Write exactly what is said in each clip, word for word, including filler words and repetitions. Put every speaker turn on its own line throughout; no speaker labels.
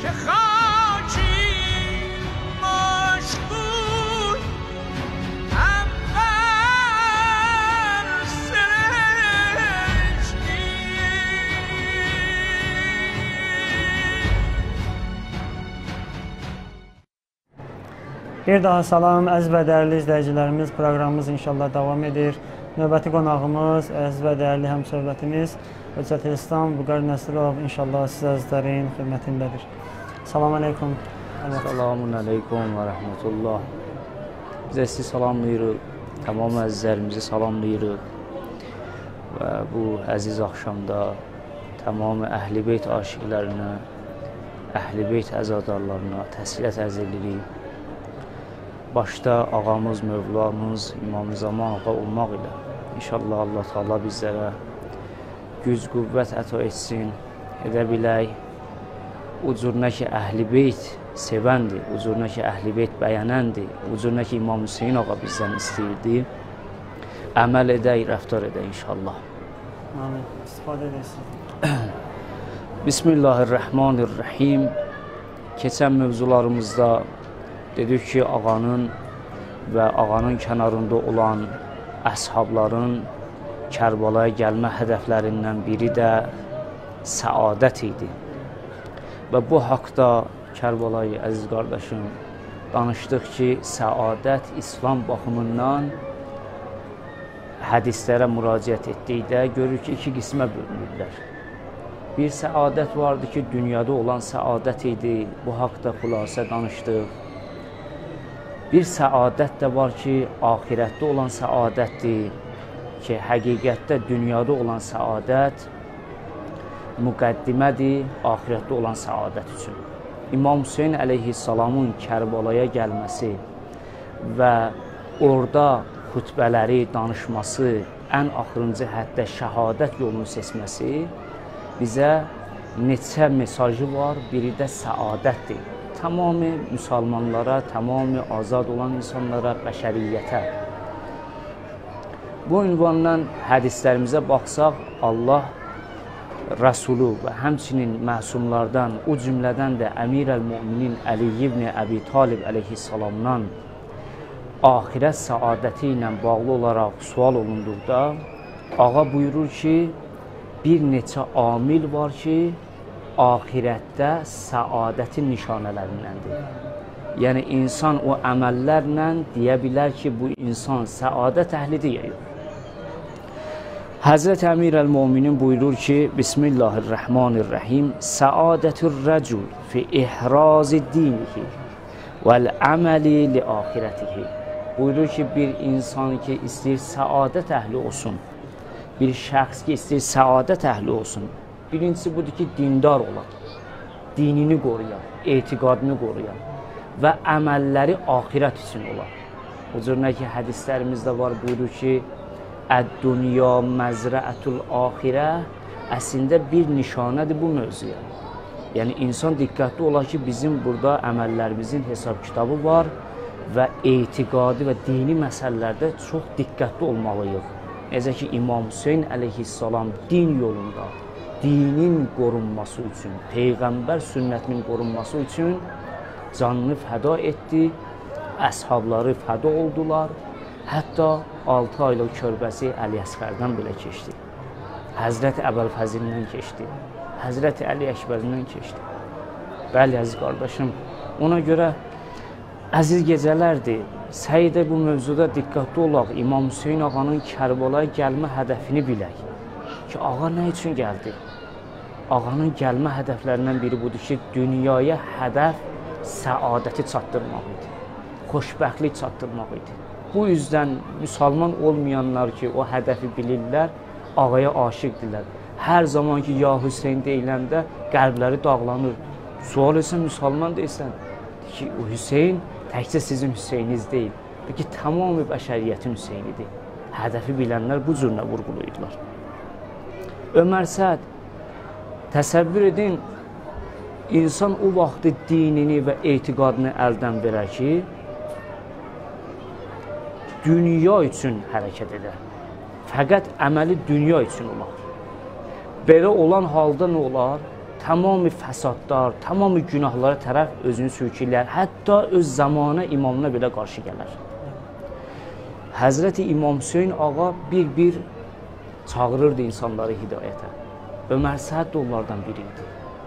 Bir daha salam, əziz və dəyərli izləyicilərimiz, proqramımız inşallah davam edir. Növbəti qonağımız, əziz və dəyərli həmsöhbətimiz Hüccət İslam Vüqar Nəsrov inşallah siz əzizlərin xidmətindədir. Salam aleykum.
Selamun aleykum və rəhmətullah. Bizə sizi salamlayırıq, tamam əzizlərimizi salamlayırıq və bu əziz axşamda tamam Əhl-i Beyt aşiqlərinə, Əhl-i Beyt əzadarlarına təsliyət ərz edirik. Başda ağamız, mövlamız, İmam-ı Zaman ağa olmaq ilə İnşallah Allah Teala bizlərə güc, qüvvət əta etsin, edə bilək. Ucuruna ki, Əhl-i Beyt sevəndir, ucuruna ki, Əhl-i Beyt bəyənəndir, ucuruna ki, İmam Hüseyin ağa bizdən istəyirdi. Əməl edək, rəftar edək inşallah.
Amin. İstifadə edəsin.
Bismillahirrahmanirrahim. Keçən mövzularımızda dedik ki, ağanın və ağanın kənarında olan əshabların Kərbalaya gəlmə hədəflərindən biri də səadət idi. Və bu haqda Kərbalayı, əziz qardaşım, danışdıq ki, səadət İslam baxımından hədislərə müraciət etdikdə görür ki, iki qismə bölünürlər. Bir səadət vardı ki, dünyada olan səadət idi, bu haqda xülasə danışdıq. Bir səadət də var ki, axirətdə olan səadətdir ki, həqiqətdə dünyada olan səadət müqəddimədir axirətdə olan səadət üçün. İmam Hüseyin əleyhissalamın Kərbalaya gəlməsi və orada xütbələri, danışması, ən axırıncı həddə şəhadət yolunu seçməsi bizə neçə mesajı var, biri də səadətdir. Tamamı müsəlmanlara, tamamı azad olan insanlara, bəşəriyyətə. Bu ünvandan hədislərimizə baxsaq, Allah Rəsulu və həmçinin məsumlardan, o cümlədən də Əmir-əl-Müminin Əli ibn Əbi Talib əleyhissalamdan axirət səadəti ilə bağlı olaraq sual olunduqda, ağa buyurur ki, bir neçə amil var ki, axirətdə səadətin nişanələrindəndir. Yəni, insan o əməllərlə deyə bilər ki, bu insan səadət əhlidir ya yox. Həzrət Əmir-əl-Müminin buyurur ki, Bismillahirrahmanirrahim, Səadətür rəcul fi ihrazi dinihi vəl-əməli li axirətihi. Buyurur ki, bir insan ki, istəyir səadət əhli olsun, bir şəxs ki, istəyir səadət əhli olsun, birincisi budur ki, dindar olan, dinini qoruyan, etiqadını qoruyan və əməlləri axirət üçün olan. O cürünə ki, hədislərimizdə var, buyurur ki, Əd-dünya məzrəətul axirə, əslində bir nişanədir bu mövzuya. Yəni, insan diqqətli olar ki, bizim burada əməllərimizin hesab kitabı var və etiqadi və dini məsələlərdə çox diqqətli olmalıyıq. Necə ki, İmam Hüseyin əleyhissalam din yolunda, dinin qorunması üçün, Peyğəmbər sünnətinin qorunması üçün canını fəda etdi, əshabları fəda oldular, hətta altı aylıq körbəsi Əli Əsqərdən belə keçdi. Həzrət Əbəlfəzildən keçdi, Həzrət Əli Əkbərindən keçdi. Bəli, əziz qardaşım, ona görə əziz gecələrdir, səy-də bu mövzuda diqqətli olaq, İmam Hüseyin ağanın Kərbalaya gəlmə hədəfini bilək ki, ağa nə üçün gəldi? Ağanın gəlmə hədəflərindən biri budur ki, dünyaya hədəf səadəti çatdırmaq idi, xoşbəxtlik çatdırmaq idi. Bu üzdən müsəlman olmayanlar ki, o hədəfi bilirlər, ağaya aşiqdirlər. Hər zaman ki, ya Hüseyin deyiləndə qəlbləri dağlanır. Sual etsən, müsəlman deyilsən ki, o Hüseyin təkcə sizin Hüseyiniz deyil, ki, tamamı bəşəriyyətin Hüseynidir. Hədəfi bilənlər bu cürlə vurğulayırlar. Ömər Səd, təsəvvür edin, insan o vaxtı dinini və etiqadını əldən verər ki, dünya üçün hərəkət edər. Fəqət əməli dünya üçün olar. Belə olan halda nə olar? tamamı fəsadlar, tamamı günahlara tərəf özünü sürükləyər, hətta öz zamana imamına belə qarşı gələr. Həzrəti İmam Hüseyin ağa bir-bir çağırırdı insanları hidayətə. Ömər Səhəd də onlardan biri idi.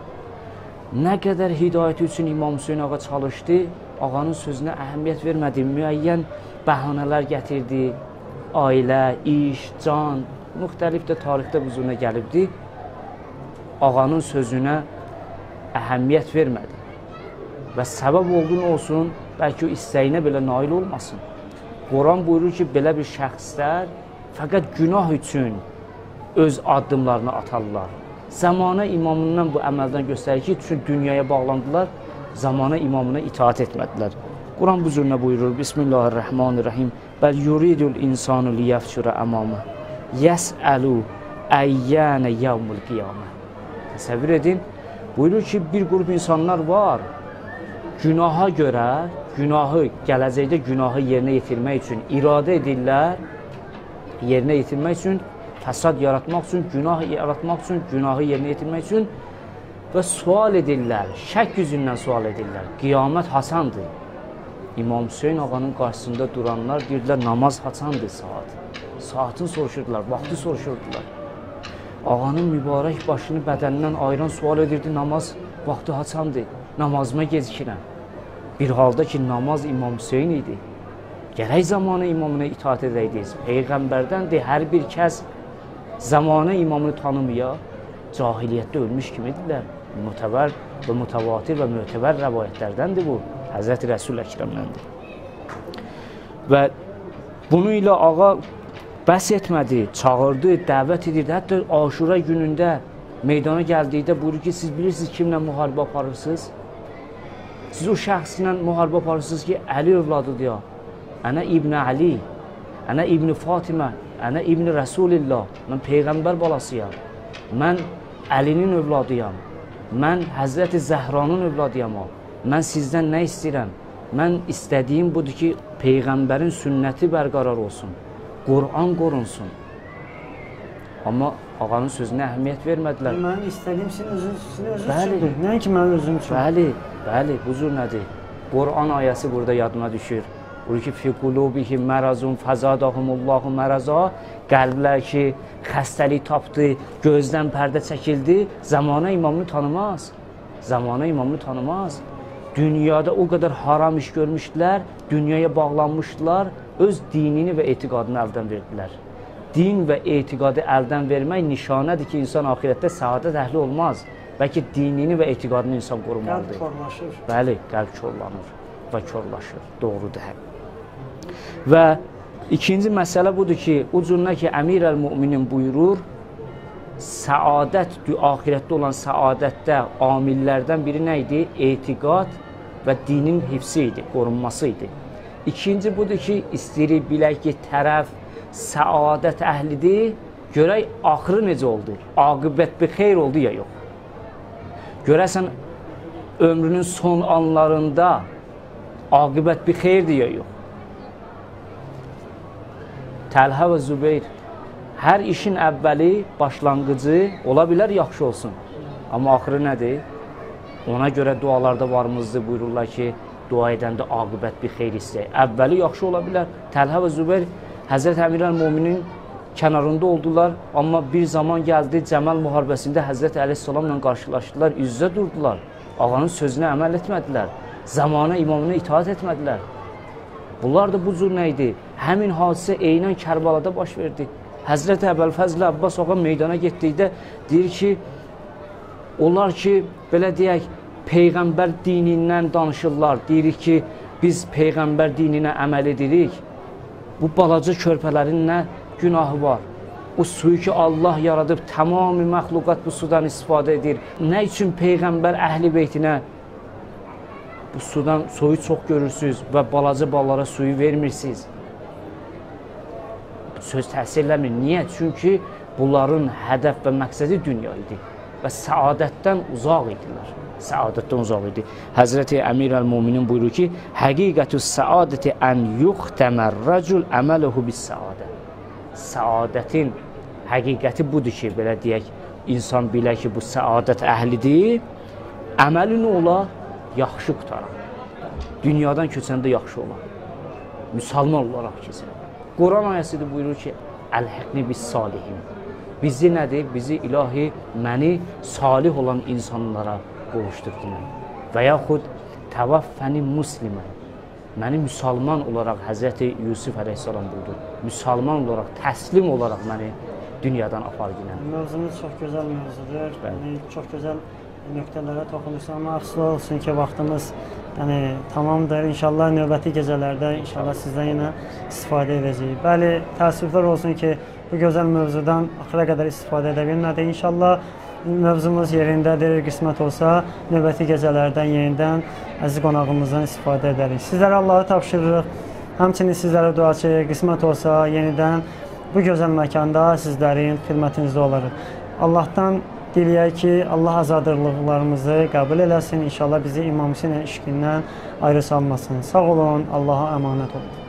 Nə qədər hidayəti üçün İmam Hüseyin ağa çalışdı, ağanın sözünə əhəmiyyət vermədi, müəyyən bəhanələr gətirdi, ailə, iş, can, müxtəlif də tarixdə huzuruna gəlibdi. Ağanın sözünə əhəmiyyət vermədi və səbəb olduğunu olsun, bəlkə o istəyinə belə nail olmasın. Quran buyurur ki, belə bir şəxslər fəqət günah üçün öz addımlarını atarlar. Zamana imamından bu əməldən göstərir ki, çünki dünyaya bağlandılar, zamana imamına itaat etmədilər. Quran bu cürünə buyurur, Bismillahirrahmanirrahim, Bəl yuridul insanu liyəfşürə əmamə, yəsəlu əyyənə yevmul qiyamə. Təsəvvür edin, buyurur ki, bir qrup insanlar var, günaha görə, günahı, gələcəkdə günahı yerinə yetirmək üçün iradə edirlər, yerinə yetirmək üçün, fəsad yaratmaq üçün, günah yaratmaq üçün, günahı yerinə yetirmək üçün və sual edirlər, şək yüzündən sual edirlər. Qiyamət haçandır? İmam Hüseyin ağanın qarşısında duranlar deyirdilər, namaz haçandır saat? Saatını soruşurdular, vaxtı soruşurdular. Ağanın mübarək başını bədənindən ayıran sual edirdi, namaz vaxtı haçandır? Namazıma gecikirəm. Bir halda ki, namaz İmam Hüseyin idi. Gərək zamanı imamına itaat edəydiniz. Peyğəmbərdəndir, hər bir kəs zamanı imamını tanımaya, cahiliyyətdə ölmüş kimidirlər. Mütəvər və mütəvatir və mötəbər rəvayətlərdəndir bu. Həzrəti Rəsul Əkrəmdəndir. Və bunu ilə ağa bəs etmədi, çağırdı, dəvət edirdi. Hətta Aşura günündə meydana gəldikdə buyurur ki, siz bilirsiniz kimlə müharibə aparırsınız? Siz o şəxslə müharibə aparırsınız ki, Əli övladıdır ya. Ənə İbn Əli, ənə İbn Fatimə, ənə İbn Rəsulillah. Mən Peyğəmbər balasıyam. Mən Əlinin övladıyam. Mən Həzrəti Zəhranın övladıyam o. Mən sizdən nə istəyirəm? Mən istədiyim budur ki, Peyğəmbərin sünnəti bərqərar olsun. Quran qorunsun. Amma ağanın sözünə əhəmiyyət vermədilər.
Mənim istədiyim sizin özünüz üçündür. Nəinki mənim özüm üçün.
Bəli, bəli, huzur nədir? Quran ayəsi burada yadıma düşür. Buyur ki, fi qulubihim mərazun fəzadahumullahu məraza. Qəlblər ki, xəstəlik tapdı, gözdən pərdə çəkildi, zamana imamını tanımaz. Zamana imamını tanımaz. Dünyada o qədər haram iş görmüşdülər, dünyaya bağlanmışdılar, öz dinini və etiqadını əldən verdilər. Din və etiqadı əldən vermək nişanədir ki, insan axirətdə səadət əhli olmaz. Bəlkə dinini və etiqadını insan qorumalıdır.
Qəlb korlaşır.
Bəli, qəlb korlanır və korlaşır. Doğrudur. Və ikinci məsələ budur ki, ucundan ki, Əmir əl-Müminin buyurur, səadət, axirətdə olan səadətdə amillərdən biri nə idi? Etiqad və dinin hifsi idi, qorunması idi. İkinci budur ki, istəyirik bilək ki, tərəf səadət əhlidir, görək axırı necə oldu? Aqibət bir xeyr oldu ya yox? Görəsən, ömrünün son anlarında aqibət bir xeyirdir ya yox? Təlhə və Zübeyir, hər işin əvvəli, başlanğıcı ola bilər yaxşı olsun. Amma axırı nədir? Ona görə dualarda varımızdır, buyururlar ki, dua edəndə aqibət bir xeyr istəyək. Əvvəli yaxşı ola bilər. Təlhə və Zübeyir Həzrət Əmir əl-Müminin kənarında oldular, amma bir zaman gəldi, Cəməl müharibəsində Həzrət Əleyhisselamla qarşılaşdılar, üz-üzə durdular. Ağanın sözünə əməl etmədilər, zamana imamına itaat etmədilər. Bunlar da bu cür nə idi? Həmin hadisə eynən Kərbalada baş verdi. Həzrət Əbəlfəzl Əbbas ağa meydana getdikdə deyir ki, onlar ki, belə deyək, Peyğəmbər dinindən danışırlar, deyirik ki, biz Peyğəmbər dininə əməl edirik. Bu balaca körpələrin nə günahı var? O suyu ki, Allah yaradıb, tamamı məxluqat bu sudan istifadə edir. Nə üçün Peyğəmbər əhli beytinə bu sudan suyu çox görürsünüz və balaca ballara suyu vermirsiniz? Söz təsir eləmir. Niyə? Çünki bunların hədəf və məqsədi dünya idi və səadətdən uzaq idilər. Səadətdən uzaq idi. Həzrəti Əmir əl-Müminin buyurur ki, həqiqətü səadəti ən yuxtəmər rəcul əməluhu bis səadə. Səadətin həqiqəti budur ki, belə deyək, insan bilə ki, bu səadət əhlidir, əməli nə ola? Yaxşı qutarar. Dünyadan köçəndə yaxşı olar. Müsəlman olaraq keçər. Quran ayəsidir buyurur ki, Əl-həqni bis salihin. Bizi nədir? Bizi ilahi, məni salih olan insanlara qovuşdurdular. Və yaxud təvaffəni muslimən. Məni müsəlman olaraq Həzrəti Yusuf əleyhissalam buyurdu. Müsəlman olaraq, təslim olaraq məni dünyadan apardılar.
Mövzumuz çox gözəl mövzudur. Yəni, çox gözəl nöqtələrə toxunursan, amma əfsuslar olsun ki, vaxtımız yəni, tamamdır. İnşallah növbəti gecələrdə inşallah sizdən yenə istifadə edəcəyik. Bəli, təəssüflər olsun ki, bu gözəl mövzudan axıra qədər istifadə edə bilmədik. İnşallah mövzumuz yerindədir, qismət olsa növbəti gecələrdən yenidən əziz qonağımızdan istifadə edərik. Sizlərə Allahı tapşırırıq, həmçinin sizlərə duaçıyıq, qismət olsa yenidən bu gözəl məkanda sizlərin xidmətinizdə olarıq. Allahdan diləyək ki, Allah azadlıqlarımızı qəbul eləsin, inşallah bizi İmam Hüseyn eşqindən ayrı salmasın. Sağ olun, Allaha əmanət olun.